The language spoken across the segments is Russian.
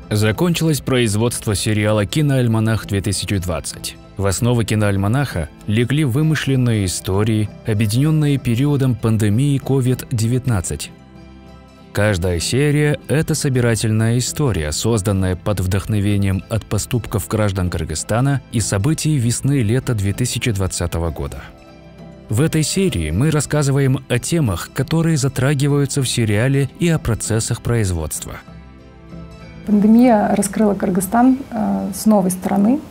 Закончилось производство сериала «Киноальманах-2020». В основу киноальманаха легли вымышленные истории, объединенные периодом пандемии COVID-19. Каждая серия – это собирательная история, созданная под вдохновением от поступков граждан Кыргызстана и событий весны-лета 2020 года. В этой серии мы рассказываем о темах, которые затрагиваются в сериале, и о процессах производства. Пандемия раскрыла Кыргызстан с новой стороны.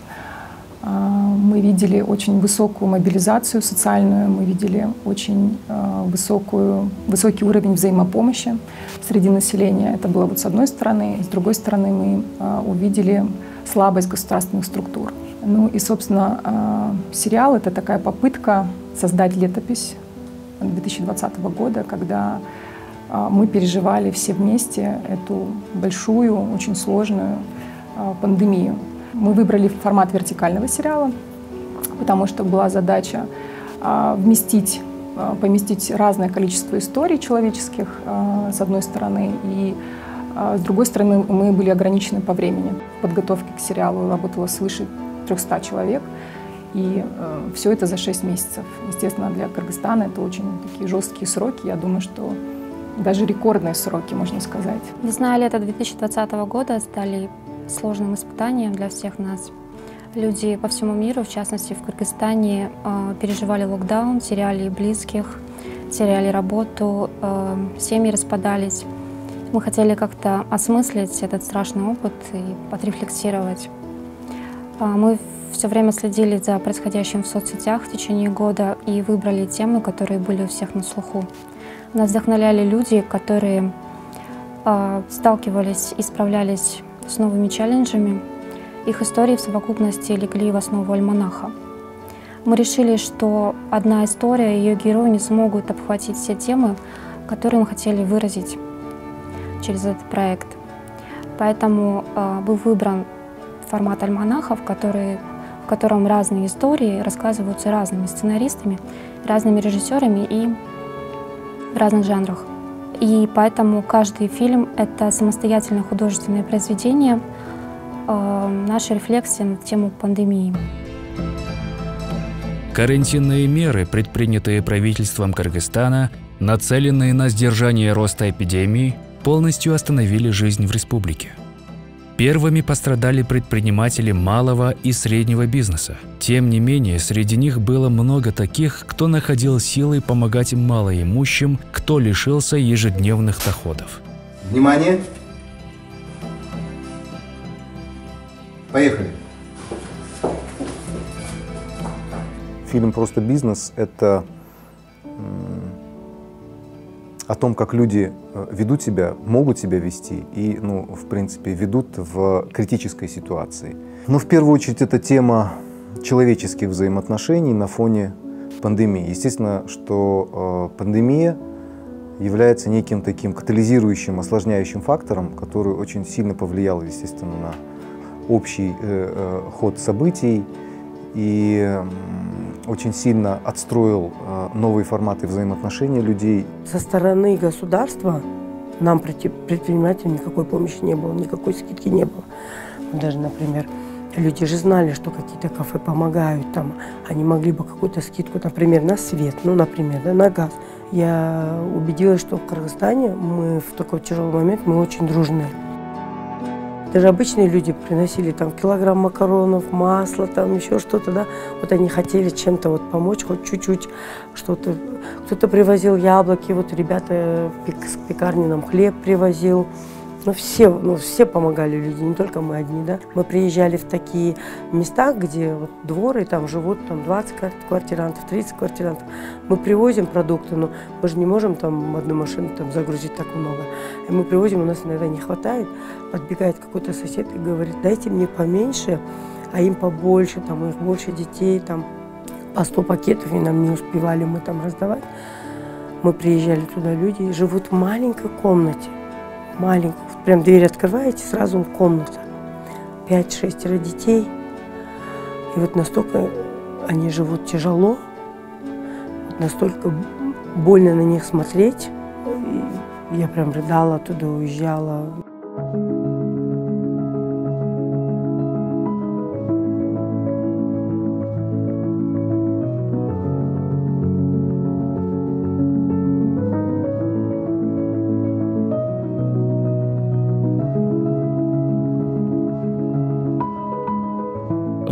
Мы видели очень высокую мобилизацию социальную, мы видели очень высокий уровень взаимопомощи среди населения. Это было вот с одной стороны. С другой стороны, мы увидели слабость государственных структур. Ну и, собственно, сериал — это такая попытка создать летопись 2020 года, когда мы переживали все вместе эту большую, очень сложную пандемию. Мы выбрали формат вертикального сериала, потому что была задача поместить разное количество историй человеческих, с одной стороны, и с другой стороны мы были ограничены по времени. В подготовке к сериалу работало свыше 300 человек, и все это за 6 месяцев. Естественно, для Кыргызстана это очень такие жесткие сроки. Я думаю, что даже рекордные сроки, можно сказать. Весна и лето 2020 года стали сложным испытанием для всех нас. Люди по всему миру, в частности в Кыргызстане, переживали локдаун, теряли близких, теряли работу, семьи распадались. Мы хотели как-то осмыслить этот страшный опыт и отрефлексировать. Мы все время следили за происходящим в соцсетях в течение года и выбрали темы, которые были у всех на слуху. Нас вдохновляли люди, которые сталкивались и справлялись с новыми челленджами. Их истории в совокупности легли в основу альманаха. Мы решили, что одна история и ее герои не смогут обхватить все темы, которые мы хотели выразить через этот проект. Поэтому был выбран формат альманаха, в котором разные истории рассказываются разными сценаристами, разными режиссерами и в разных жанрах. И поэтому каждый фильм — это самостоятельное художественное произведение, наша рефлексия на тему пандемии. Карантинные меры, предпринятые правительством Кыргызстана, нацеленные на сдержание роста эпидемии, полностью остановили жизнь в республике. Первыми пострадали предприниматели малого и среднего бизнеса. Тем не менее, среди них было много таких, кто находил силы помогать малоимущим, кто лишился ежедневных доходов. Внимание! Поехали! Фильм «Просто бизнес» — это о том, как люди ведут себя, могут себя вести и, в принципе, ведут в критической ситуации. Но в первую очередь это тема человеческих взаимоотношений на фоне пандемии. Естественно, что пандемия является неким таким катализирующим, осложняющим фактором, который очень сильно повлиял, естественно, на общий ход событий и очень сильно отстроил новые форматы взаимоотношений людей. Со стороны государства нам, предпринимателям, никакой помощи не было, никакой скидки не было. Даже, например, люди же знали, что какие-то кафе помогают, там, они могли бы какую-то скидку, например, на свет, например, да, на газ. Я убедилась, что в Кыргызстане мы в такой тяжелый момент мы очень дружны. Даже обычные люди приносили там килограмм макаронов, масло, там еще что-то, да. Вот они хотели чем-то помочь, хоть чуть-чуть что-то. Кто-то привозил яблоки, вот ребята с пекарни нам хлеб привозил. Все помогали люди, не только мы одни, да. Мы приезжали в такие места, где дворы, там живут 20 квартирантов, 30 квартирантов. Мы привозим продукты, но мы же не можем там одну машину загрузить так много. И мы привозим, у нас иногда не хватает. Подбегает какой-то сосед и говорит: дайте мне поменьше, а им побольше, у них больше детей, по 100 пакетов, и нам не успевали мы раздавать. Мы приезжали туда, люди живут в маленькой комнате. Маленькую. Прям дверь открываете, сразу комната. 5-6 детей. И настолько они живут тяжело, настолько больно на них смотреть. И я прям рыдала, оттуда уезжала.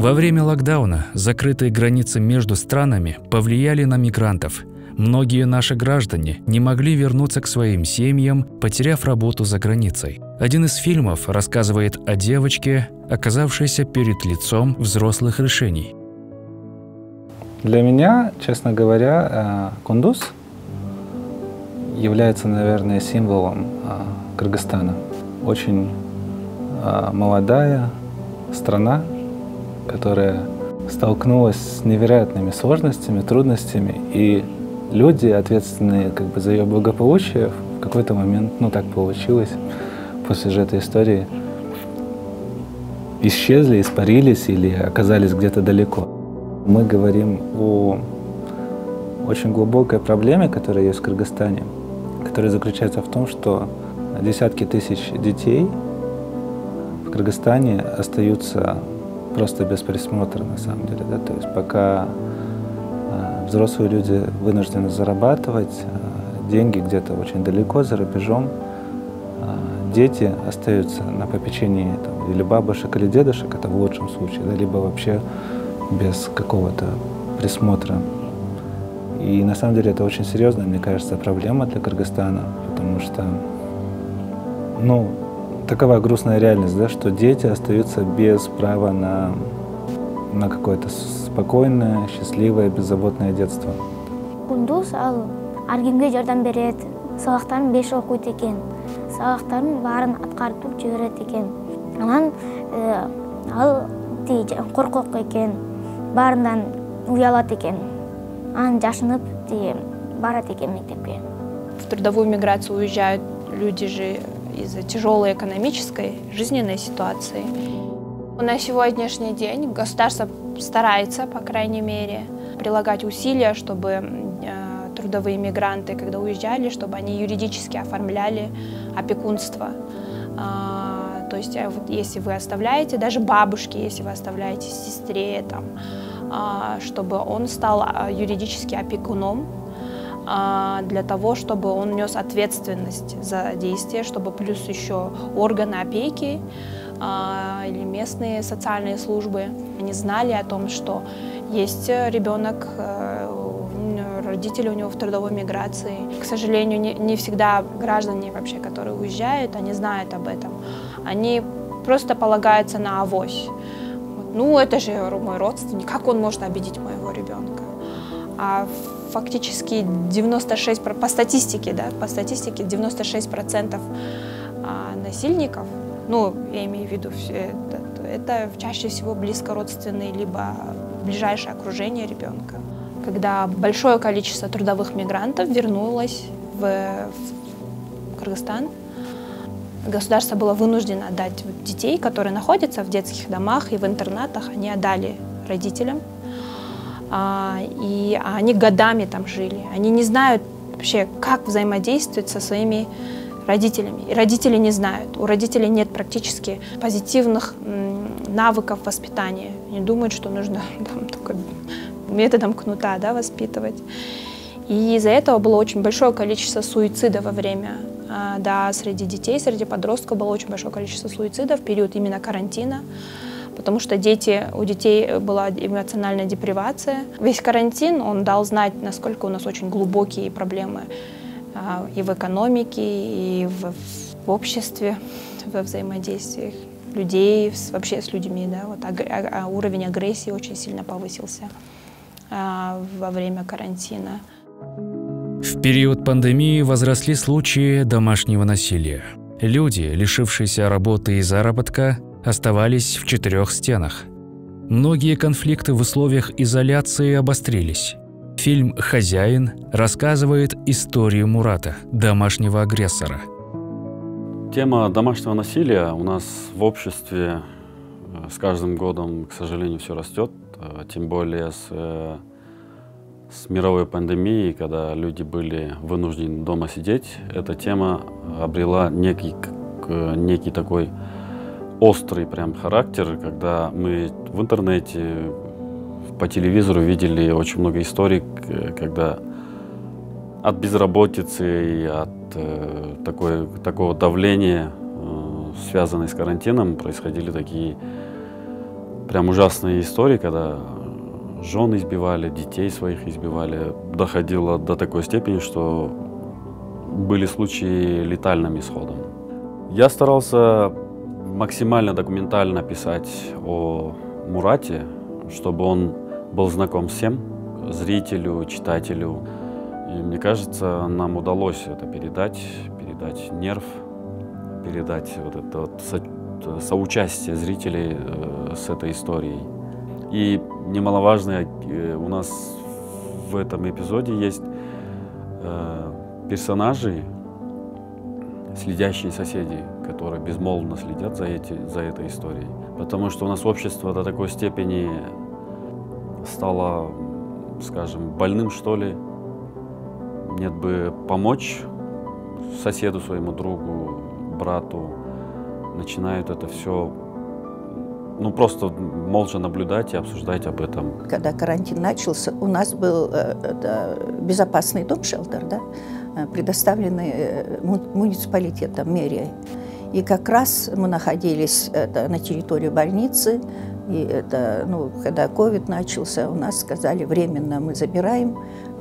Во время локдауна закрытые границы между странами повлияли на мигрантов. Многие наши граждане не могли вернуться к своим семьям, потеряв работу за границей. Один из фильмов рассказывает о девочке, оказавшейся перед лицом взрослых решений. Для меня, честно говоря, Кундуз является, наверное, символом Кыргызстана. Очень молодая страна, которая столкнулась с невероятными сложностями, трудностями, и люди, ответственные за ее благополучие, в какой-то момент, так получилось, после же этой истории, исчезли, испарились или оказались где-то далеко. Мы говорим о очень глубокой проблеме, которая есть в Кыргызстане, которая заключается в том, что десятки тысяч детей в Кыргызстане остаются просто без присмотра, на самом деле. Да? То есть пока взрослые люди вынуждены зарабатывать деньги где-то очень далеко, за рубежом, дети остаются на попечении или бабушек, или дедушек, это в лучшем случае, да, либо вообще без какого-то присмотра. И на самом деле это очень серьезная, мне кажется, проблема для Кыргызстана, потому что, такова грустная реальность, да, что дети остаются без права на какое-то спокойное, счастливое, беззаботное детство. Кундуз ал аргимге жардам берет, сабактарын 5 окуйт экен, сабактарын баарын аткартып жиберет экен. Анан ал коркок экен, баарынан уялат экен. Анан жашынып барат экен мектепке. В трудовую миграцию уезжают люди же из-за тяжелой экономической, жизненной ситуации. На сегодняшний день государство старается, по крайней мере, прилагать усилия, чтобы трудовые мигранты, когда уезжали, чтобы они юридически оформляли опекунство. То есть, если вы оставляете, даже бабушке, если вы оставляете сестре, чтобы он стал юридически опекуном, для того, чтобы он нес ответственность за действия, чтобы плюс еще органы опеки или местные социальные службы они знали о том, что есть ребенок, родители у него в трудовой миграции. К сожалению, не всегда граждане вообще, которые уезжают, они знают об этом. Они просто полагаются на авось. Это же мой родственник, как он может обидеть моего ребенка? А фактически 96%, по статистике 96% насильников, я имею в виду это чаще всего близкородственные, либо ближайшее окружение ребенка. Когда большое количество трудовых мигрантов вернулось в Кыргызстан, государство было вынуждено отдать детей, которые находятся в детских домах и в интернатах, они отдали родителям. И они годами там жили. Они не знают вообще, как взаимодействовать со своими родителями. И родители не знают. У родителей нет практически позитивных навыков воспитания. Они думают, что нужно только методом кнута воспитывать. И из-за этого было очень большое количество суицидов во время, среди детей, среди подростков было очень большое количество суицидов в период именно карантина. Потому что у детей была эмоциональная депривация. Весь карантин, он дал знать, насколько у нас очень глубокие проблемы и в экономике, и в обществе, во взаимодействиях людей, вообще с людьми. Уровень агрессии очень сильно повысился во время карантина. В период пандемии возросли случаи домашнего насилия. Люди, лишившиеся работы и заработка, оставались в 4 стенах. Многие конфликты в условиях изоляции обострились. Фильм «Хозяин» рассказывает историю Мурата, домашнего агрессора. Тема домашнего насилия у нас в обществе с каждым годом, к сожалению, все растет. Тем более с мировой пандемией, когда люди были вынуждены дома сидеть, эта тема обрела некий такой острый прям характер, когда мы в интернете, по телевизору видели очень много историй, когда от безработицы и от такого давления, связанной с карантином, происходили такие прям ужасные истории, когда жен избивали, детей своих избивали. Доходило до такой степени, что были случаи летальным исходом. Я старался максимально документально писать о Мурате, чтобы он был знаком всем, зрителю, читателю. И мне кажется, нам удалось это передать нерв, передать вот это вот соучастие зрителей с этой историей. И немаловажно, у нас в этом эпизоде есть персонажи, следящие соседи, которые безмолвно следят за этой историей. Потому что у нас общество до такой степени стало, скажем, больным, что ли. Нет бы помочь соседу, своему другу, брату, начинают это все, ну, просто молча наблюдать и обсуждать об этом. Когда карантин начался, у нас был безопасный дом, шелтер, да, предоставленный муниципалитетом, мэрией. И как раз мы находились на территории больницы, и когда ковид начался, у нас сказали, временно мы забираем,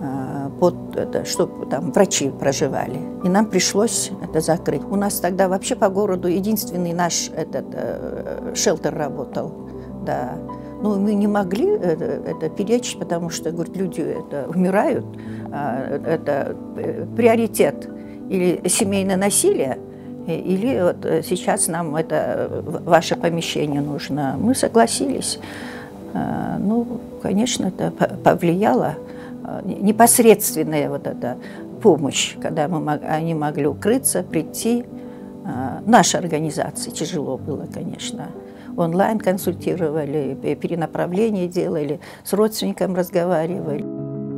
чтобы там врачи проживали. И нам пришлось это закрыть. У нас тогда вообще по городу единственный наш шелтер работал. Да. Ну, мы не могли это перечить, потому что, говорят, люди умирают. Это приоритет или семейное насилие, или вот сейчас нам это ваше помещение нужно. Мы согласились. Ну, конечно, это повлияло. Непосредственная вот эта помощь, когда они могли укрыться, прийти. Нашей организации тяжело было, конечно. Онлайн консультировали, перенаправление делали, с родственником разговаривали.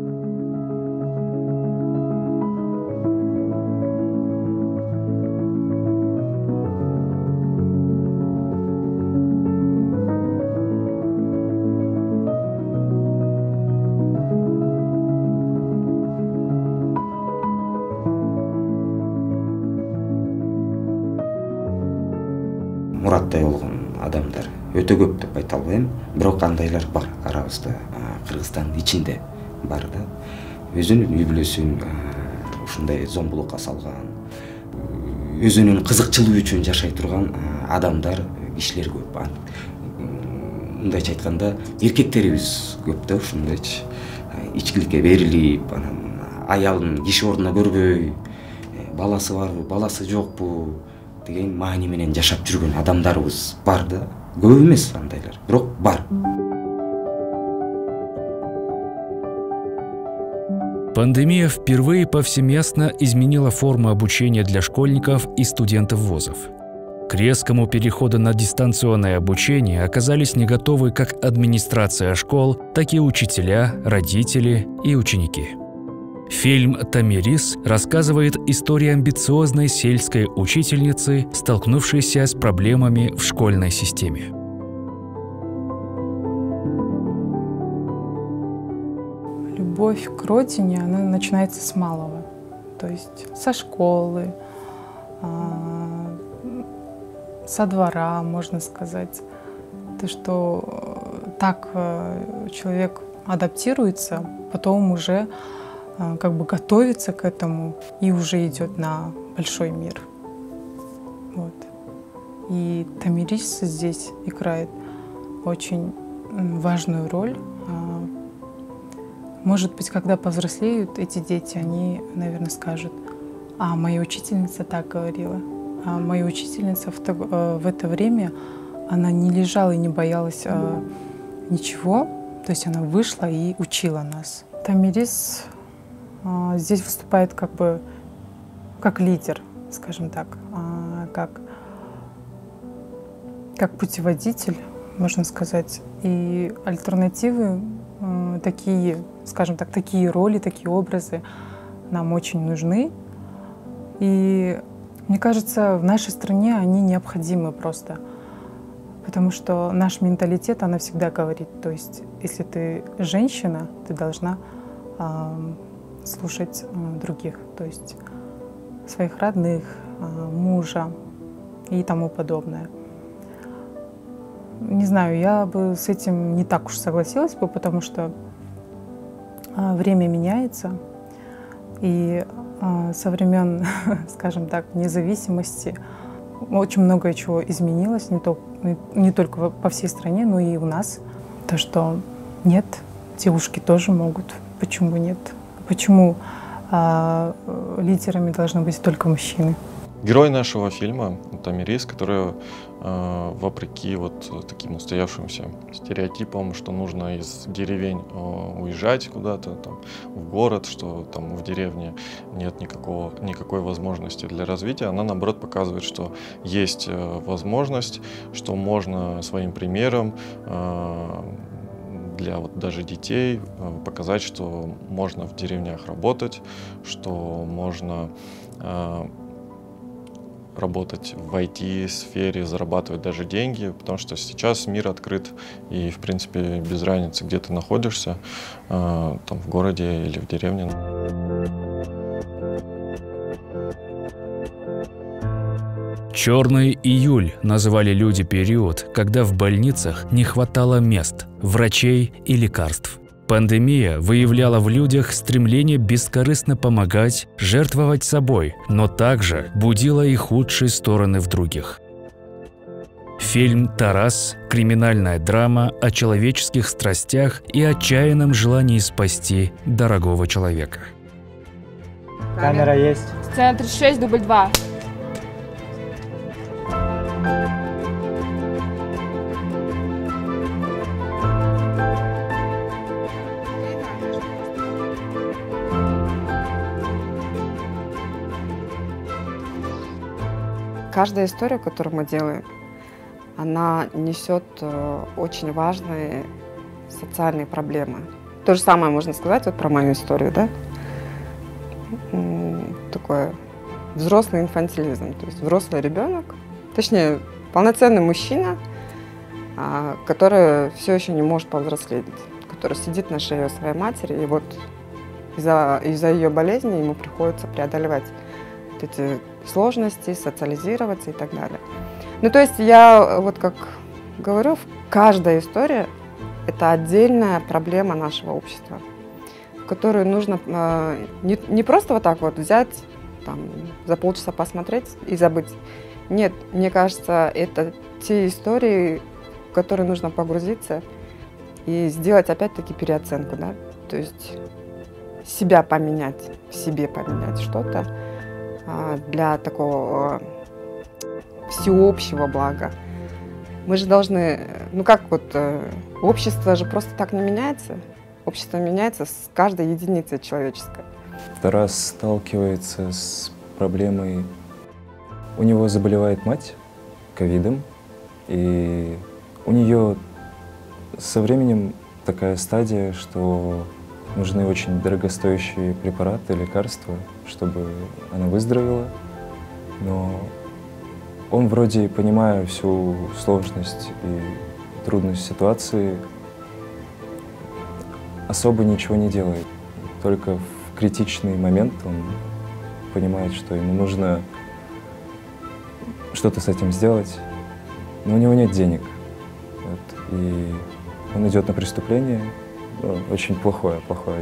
Muratтай болгон адамдар өтө көп деп айта албайм, бирок кандайлар бар арабызда, Кыргызстандын ичинде бар да. Өзүнүн үй бүлөсүн ушундай зомбулукка салган, өзүнүн кызыкчылыгы үчүн жашай турган адамдар, кишилер көп. Мындайча айтканда, эркектерибиз көп да, ушундайчы ичкиликке берилип, анан аялын киши ордуна көрбөй, баласы барбы, баласы жокпу деген маани менен жашап жүргөн адамдарыбыз бар да. Көп эмес андайлар, бирок бар. Пандемия впервые повсеместно изменила форму обучения для школьников и студентов вузов. К резкому переходу на дистанционное обучение оказались не готовы как администрация школ, так и учителя, родители и ученики. Фильм «Тамирис» рассказывает историю амбициозной сельской учительницы, столкнувшейся с проблемами в школьной системе. Любовь к родине, она начинается с малого, то есть со школы, со двора, можно сказать. То, что так человек адаптируется, потом уже как бы готовится к этому и уже идет на большой мир. Вот. И Тамирис здесь играет очень важную роль. Может быть, когда повзрослеют эти дети, они, наверное, скажут: а моя учительница так говорила. А моя учительница в это время, она не лежала и не боялась ничего. То есть она вышла и учила нас. Тамирис здесь выступает как бы как лидер, скажем так, как путеводитель, можно сказать. И альтернативы такие, скажем так, такие роли, такие образы нам очень нужны. И мне кажется, в нашей стране они необходимы просто. Потому что наш менталитет, она всегда говорит, то есть если ты женщина, ты должна слушать других, то есть своих родных, мужа и тому подобное. Не знаю, я бы с этим не так уж согласилась бы, потому что время меняется, и со времен, скажем так, независимости очень многое чего изменилось, не только по всей стране, но и у нас. То, что нет, девушки тоже могут. Почему нет? Почему лидерами должны быть только мужчины? Герой нашего фильма — это Мирис, которая, вопреки вот таким устоявшимся стереотипам, что нужно из деревень уезжать куда-то там, в город, что там в деревне нет никакой возможности для развития, она, наоборот, показывает, что есть возможность, что можно своим примером для даже детей показать, что можно в деревнях работать, что можно работать в IT-сфере, зарабатывать даже деньги, потому что сейчас мир открыт и, в принципе, без разницы, где ты находишься, там, в городе или в деревне. «Черный июль» называли люди период, когда в больницах не хватало мест, врачей и лекарств. Пандемия выявляла в людях стремление бескорыстно помогать, жертвовать собой, но также будила и худшие стороны в других. Фильм «Тарас» – криминальная драма о человеческих страстях и отчаянном желании спасти дорогого человека. Камера есть. Сцена 36, дубль 2. Каждая история, которую мы делаем, она несет очень важные социальные проблемы. То же самое можно сказать вот про мою историю, да? Такой взрослый инфантилизм, то есть взрослый ребенок, точнее, полноценный мужчина, который все еще не может повзрослеть, который сидит на шее у своей матери, и вот из-за ее болезни ему приходится преодолевать эти сложности, социализироваться и так далее. Ну, то есть я, вот как говорю, каждая история – это отдельная проблема нашего общества, которую нужно не просто вот так вот взять, там, за полчаса посмотреть и забыть. Нет, мне кажется, это те истории, в которые нужно погрузиться и сделать опять-таки переоценку, да, то есть себя поменять, в себе поменять что-то для такого всеобщего блага. Мы же должны, ну как вот, общество же просто так не меняется. Общество меняется с каждой единицей человеческой. Тарас сталкивается с проблемой, у него заболевает мать ковидом, и у нее со временем такая стадия, что нужны очень дорогостоящие препараты, лекарства, чтобы она выздоровела. Но он вроде, понимая всю сложность и трудность ситуации, особо ничего не делает. Только в критичный момент он понимает, что ему нужно что-то с этим сделать, но у него нет денег. Вот. И он идет на преступление. Ну, очень плохое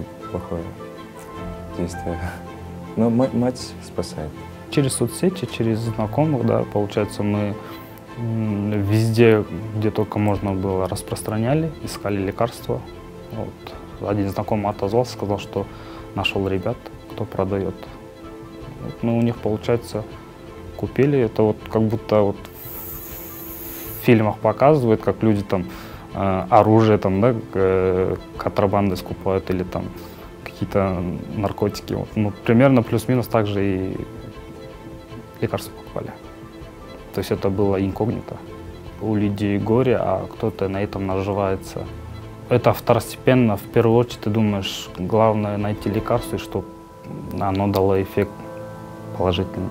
действие. Но мать спасает. Через соцсети, через знакомых, да, получается, мы везде, где только можно было, распространяли, искали лекарства. Вот. Один знакомый отозвался, сказал, что нашел ребят, кто продает. Вот, ну, у них, получается, купили. Это вот как будто вот в фильмах показывают, как люди там оружие там, да, контрабандой скупают или там какие-то наркотики. Вот. Ну, примерно плюс-минус так же и лекарства покупали. То есть это было инкогнито. У людей горе, а кто-то на этом наживается. Это второстепенно. В первую очередь ты думаешь, главное найти лекарство, и чтобы оно дало эффект положительный.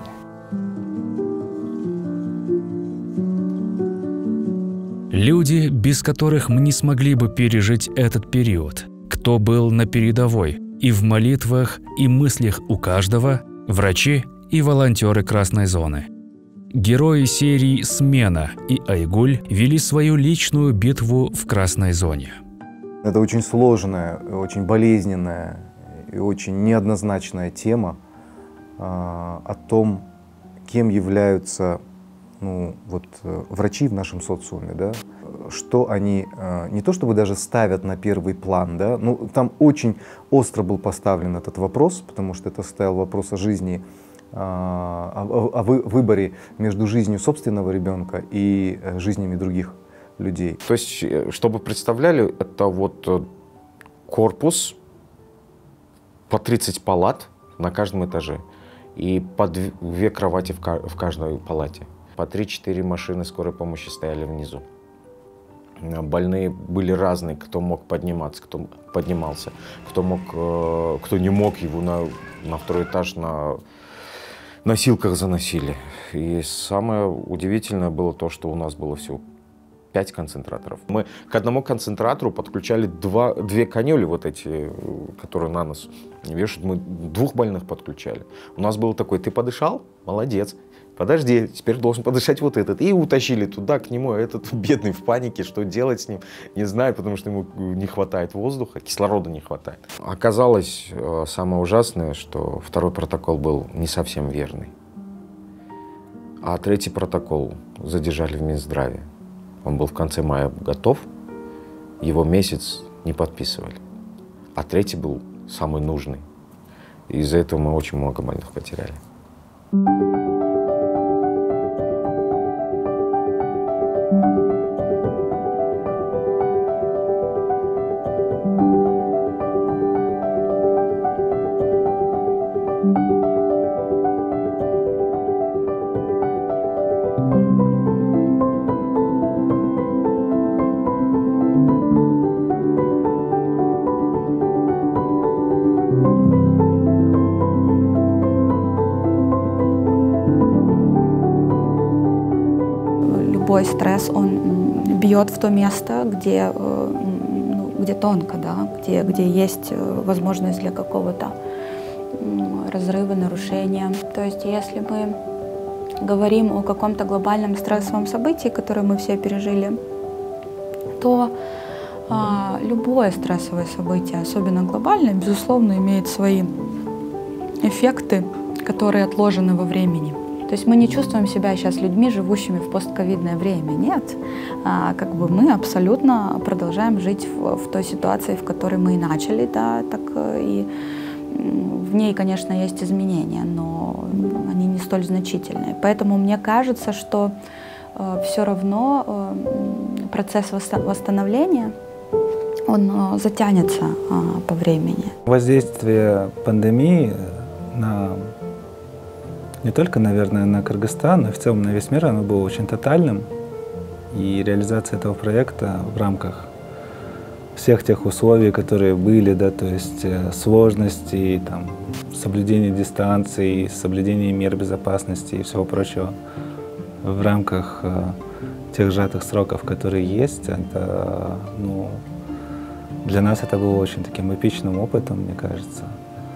Люди, без которых мы не смогли бы пережить этот период, кто был на передовой, и в молитвах, и мыслях у каждого, врачи и волонтеры Красной зоны. герои серии «Смена» и Айгуль вели свою личную битву в красной зоне. Это очень сложная, очень болезненная и очень неоднозначная тема о том, кем являются врачи в нашем социуме, да? Что они не то чтобы даже ставят на первый план, да? Там очень остро был поставлен этот вопрос, потому что это стоял вопрос о жизни, о выборе между жизнью собственного ребенка и жизнями других людей. То есть, чтобы представляли, это вот корпус по 30 палат на каждом этаже и по 2 кровати в каждой палате. По 3-4 машины скорой помощи стояли внизу. Больные были разные, кто мог подниматься, кто поднимался, кто не мог, его на 2-й этаж на носилках заносили. И самое удивительное было то, что у нас было всего 5 концентраторов. Мы к одному концентратору подключали 2 канюли, вот эти, которые на нос вешают, мы 2 больных подключали. У нас был такой: ты подышал? Молодец. Подожди, теперь должен подышать вот этот. И утащили туда, к нему, а этот бедный в панике, что делать с ним, не знаю, потому что ему не хватает воздуха, кислорода не хватает. Оказалось, самое ужасное, что 2-й протокол был не совсем верный. А 3-й протокол задержали в Минздраве. Он был в конце мая готов, его месяц не подписывали. А 3-й был самый нужный. И из-за этого мы очень много больных потеряли. Любой стресс, он бьет в то место, где тонко, да, где есть возможность для какого-то разрыва, нарушения. То есть если мы говорим о каком-то глобальном стрессовом событии, которое мы все пережили, то любое стрессовое событие, особенно глобальное, безусловно, имеет свои эффекты, которые отложены во времени. То есть мы не чувствуем себя сейчас людьми, живущими в постковидное время. Нет. Мы абсолютно продолжаем жить в той ситуации, в которой мы и начали, да, так и в ней, конечно, есть изменения, но они не столь значительные. Поэтому мне кажется, что все равно процесс восстановления, он затянется по времени. Воздействие пандемии не только, наверное, на Кыргызстан, но и в целом на весь мир, оно было очень тотальным. И реализация этого проекта в рамках всех тех условий, которые были, да, то есть сложностей, там, соблюдения дистанции, соблюдения мер безопасности и всего прочего, в рамках тех сжатых сроков, которые есть, это, для нас это было очень таким эпичным опытом, мне кажется.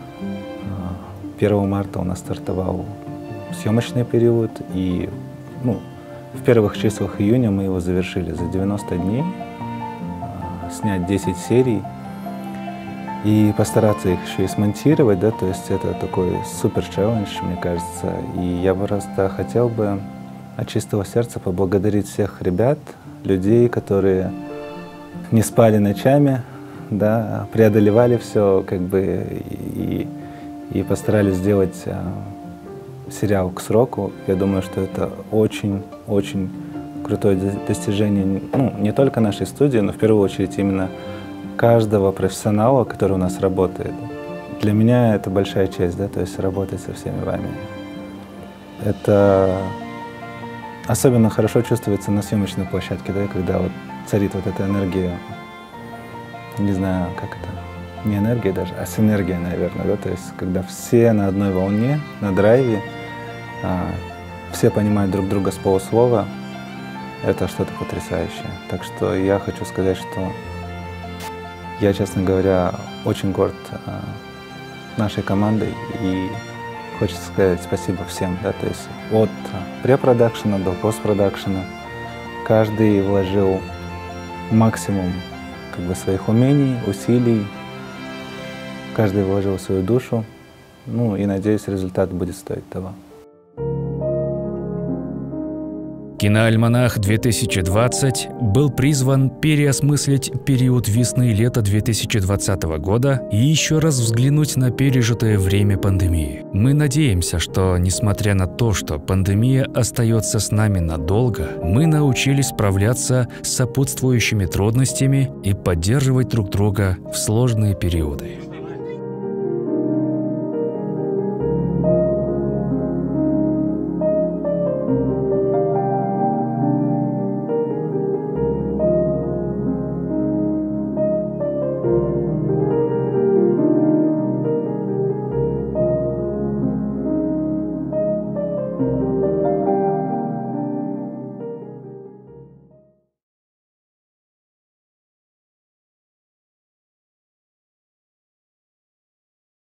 1 марта у нас стартовал съемочный период, и в первых числах июня мы его завершили за 90 дней, снять 10 серий и постараться их еще и смонтировать, да, то есть это такой супер челлендж, мне кажется, и я просто хотел бы от чистого сердца поблагодарить всех ребят, людей, которые не спали ночами, да, преодолевали все, и постарались сделать сериал к сроку. Я думаю, что это очень-очень крутое достижение, не только нашей студии, но в первую очередь именно каждого профессионала, который у нас работает. Для меня это большая честь, да, то есть работать со всеми вами. Это особенно хорошо чувствуется на съемочной площадке, да, когда вот царит вот эта энергия, не знаю, как это, не энергия даже, а синергия, наверное, да, то есть когда все на одной волне, на драйве, все понимают друг друга с полуслова, это что-то потрясающее. Так что я хочу сказать, что я, честно говоря, очень горд нашей командой и хочется сказать спасибо всем, да, то есть от препродакшена до постпродакшена каждый вложил максимум как бы своих умений, усилий, каждый вложил свою душу, ну и надеюсь, результат будет стоить того. Киноальманах-2020 был призван переосмыслить период весны и лета 2020 года и еще раз взглянуть на пережитое время пандемии. Мы надеемся, что, несмотря на то, что пандемия остается с нами надолго, мы научились справляться с сопутствующими трудностями и поддерживать друг друга в сложные периоды. Thank you.